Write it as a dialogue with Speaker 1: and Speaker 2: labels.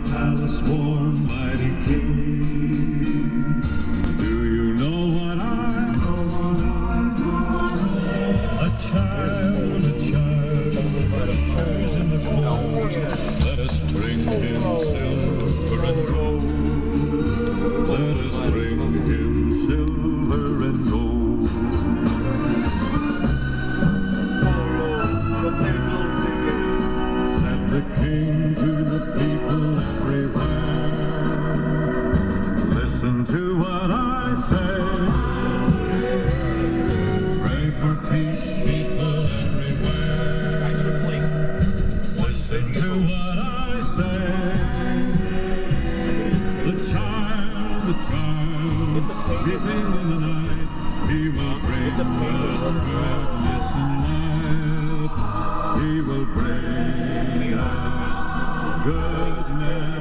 Speaker 1: palace warm, mighty king. Do you know what I know? A child shares in the cold. Let us bring him silver and gold. Let us bring him silver and gold. Said the king to the people everywhere, listen to what I say. Pray for peace, people everywhere. Listen to what I say. The child, sleeping in the night, he will bring us goodness and light. He will bring us goodness.